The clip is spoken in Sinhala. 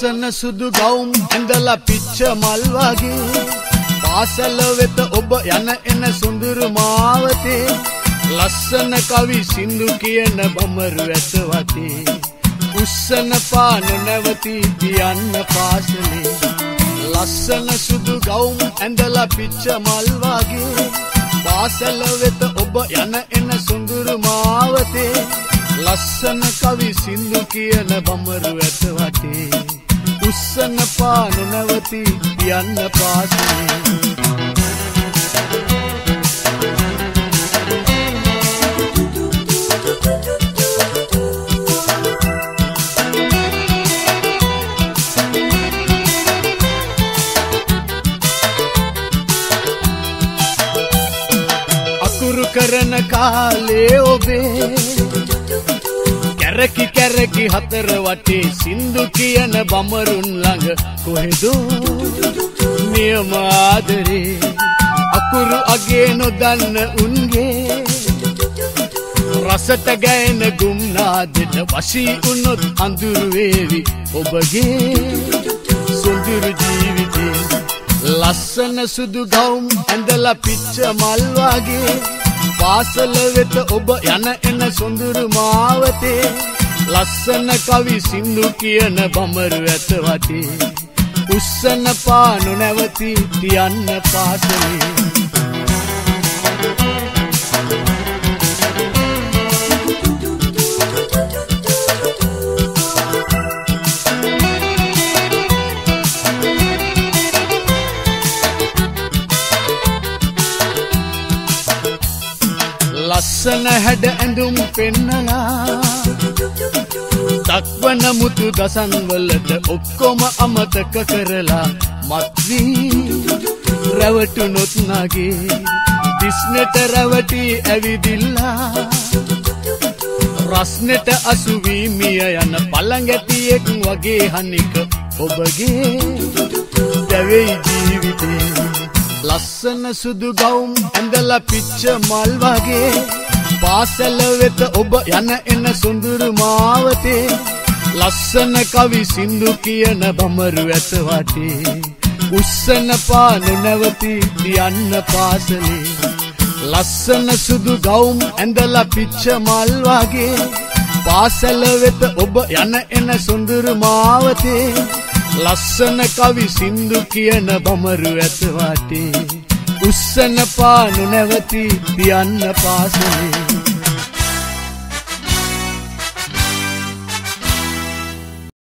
ලස්සන සුදු ගවුම් ඇඳලා පිච්ච මල් වගේ පාසල වෙත ඔබ යන එන සුඳුරු මාවතේ ලස්සන කවි සින්දු කියන බමරු ඇත වටේ උස්සන පාන නැවති තියන්න පාසලේ ලස්සන සුදු ගවුම් ඇඳලා පිච්ච මල් වගේ පාසල වෙත ඔබ යන එන සුඳුරු මාවතේ ලස්සන කවි සින්දු කියන බමරු ඇත වටේ උස්සන පාන නැවති තියන්න පාසලේ අකුරු කරන කාලේ ඔබේ කැරකි කැරකි හතර වටේ සින්දු කියන බමරුන් ළඟ කොහෙදෝ නියම ආදරේ අකුරු අගේ නොදන්න උන්ගේ රසට ගැයෙන ගුම්නාදෙට වශී වුණොත් අඳුරු වේවි ඔබගේ සුඳුරු ජීවිතේ ලස්සන සුදු ගවුම් ඇඳලා පිච්ච මල් වගේ පාසල වෙත ඔබ යන එන සොඳුරු මාවතේ ලස්සන කවි සින්දු කියන බමරු ඇත වටේ උස්සන පානු නැවති තියන්න පාසලේ ලස්සන හැඩ ඇඳුම් පෙන්නලා දක්වන මුතු දසන් වලට ඔක්කොම අමතක කරලා මත්වී රැවටුනොත් නගේ දිස්නෙට රැවටි ඇවිදිල්ලා රස්නෙට අසුවී මිය යන පළඟැටියෙක් වගේ හනික ඔබගේ දැවෙයි ජීවිතේ ලස්සන සුදු ගවුම් ඇඳලා පිච්ච මල් වගේ පාසල වෙත ඔබ යන එන සොඳුරු මාවතේ ලස්සන කවි සින්දු කියන බමරු ඇත වටේ උස්සන පාන නැවති තියන්න පාසලේ ලස්සන සුදු ගවුම් ඇඳලා පිච්ච මල් වගේ පාසල වෙත ඔබ යන එන සොඳුරු මාවතේ ලස්සන කවි සින්දු කියන බමරු ඇත වටේ උස්සන පානු නැවති තියන්න පාසලේ